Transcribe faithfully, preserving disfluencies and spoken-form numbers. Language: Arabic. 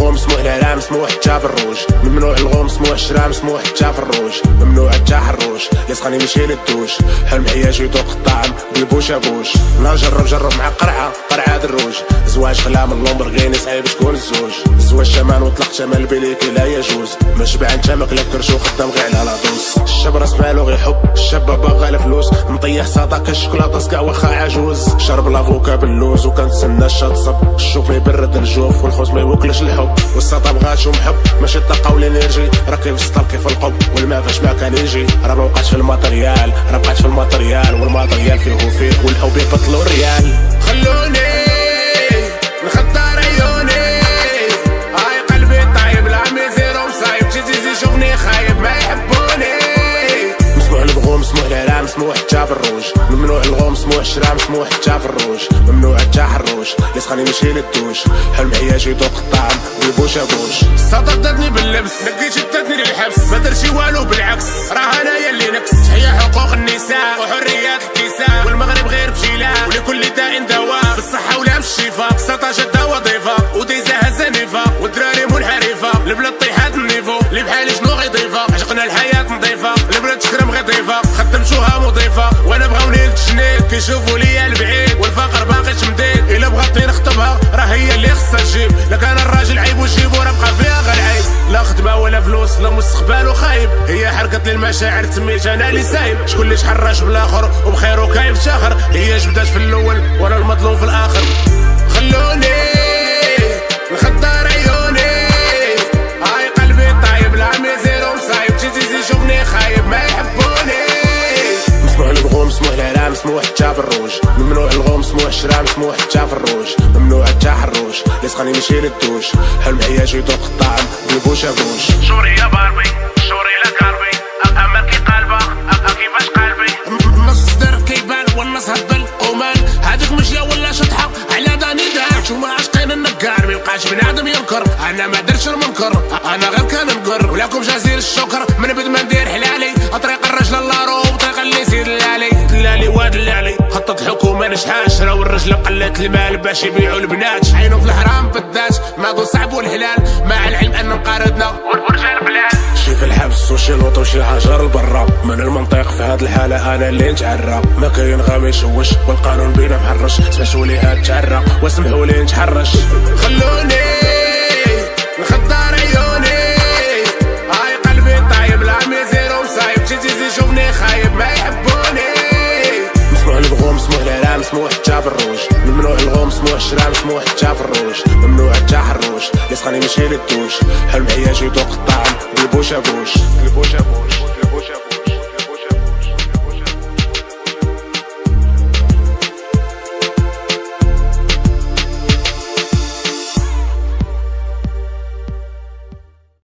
الغوم مسموح العلام مسموح حتى بالروج، ممنوع الغوم مسموح الشرا مسموح حتى في الروج، ممنوع حتى حروج يسخن يمشي للدوش، حلم حياته يذوق الطعم بالبوش بوش. نهار جرب جرب مع قرعه قرعه دروج، زواج غلا من لومبرغيني صعيب تكون الزوج، الزواج شمان وطلق شمال بليكي لا يجوز، ما شبع انت مقلب كرش وخدام غير على لاطوس. الشاب راس مالو غير حب، الشاب باغا الفلوس، مطيح صداك الشوكولاطه كاع واخا عجوز، شرب لافوكا باللوز وكنتسنى الشا تصب، الشوك ما يبرد الجوف والخوص ما يوكلش الحب، والسطا بغاتو محب ماشي الطاقه والانرجي، راه كيف السطل كيف القب والما فاش ما كان يجي، راه ما وقعتش في الماتريال، راه بقات في الماتريال والماتريال فيه وفيه والحب يبطلو الريال. خلوني نخدر عيوني، هاي قلبي طايب لا ميزيرو مصايب، تجي تجي شوفني خايب ما يحبوني. مسموح البغوم مسموح العلام مسموح حتى بالروج، ممنوع الغوم مسموح الشرا مسموح حتى في الروج، ممنوع حتى حروج يسخن يمشي للدوش، حلم حياته يذوق الطعم بالبوش بوش. السطا داتني باللبس نقي شدتني للحبس، ما درتي والو بالعكس راه انايا اللي نكس، تحيا حقوق النساء وحريات الكساء، والمغرب غير بشيلة ولكل داء دواء، بالصحة ولا بالشفاء، السطا شادة وظيفة وديزا هزة نيفا، والدراري منحرفة، البلاد طيحات النيفو، اللي بحالي شنو غيضيفة، عشقنا الحياة نظيفة، البلاد تكرم غضيفة، خدمتوها مضيفة، وانا بغاوني التجنيد كيشوفوا ليا البعيد، والفقر باقي تمديد، الا بغاتني نخطبها راه هي اللي خصها تجيب، لا كان الراجل عيب وجيبو راه بقى فيها غير عيب، لا خدمة ولا فلوس لا مستقبل خايب، هي حركت لي المشاعر تسميت انا اللي سايب، شكون اللي تحرش بالاخر وبخير وكايف شاخر، هي جبدات في الاول وانا المظلوم في الاخر. خلوني نخدر عيوني، هاي قلبي طايب لا ميزيرو مصايب، تجي تجي شوفني خايب ما يحبوني. مسموح البغوم مسموح العلام مسموح حتى بالروج، ممنوع الغوم مسموح الشرا مسموح حتى في الروج، ممنوع حتى حروج يسخن يمشي للدوش، حلم حياته يذوق الطعم بالبوش بوش. شوري يا باربي شوري لا كاربي، امل كي قلبه كيفاش قلبي، النص صدر كيبان والنص هبل ومان، هذيك مشيه ولا شطحه على داني دار، شوما عاشقين النقار ميبقاش بنادم ينكر، انا ما درتش المنكر انا غير كننقر، ولكم جزيل الشكر من بد ما ندير حلالي، طريق الرجل اللارو وطريق اللي سيد اللالي، دلالي ودلالي خطط الحكومه نشحاش، راهو الرجل قلت المال باش يبيعوا البنات، عينو في الحرام بالذات ما صعب والحلال، مع العلم ان مقارضنا والرجال بلاد، شي في الحبس وشي لوط وشي هجر لبرا، من المنطق في هاد الحاله انا اللي نتعرى، ما كاين غا ما يشوش والقانون بينا محرش، سمحوا لي هاد تعرى واسمحوا لي نتحرش. خلوني نخدر عيوني، هاي قلبي طايب لا ميزيرو مصايب، تجي تجي شوفني خايب ما يحبوني. مسموح البغوم مسموح العلام مسموح حتى بالروج، ممنوع الغوم مسموح الشرا مسموح حتى في الروج، ممنوع حتى حروج يسخن يمشي للدوش، حلم حياته يذوق الطعم بالبوش بوش.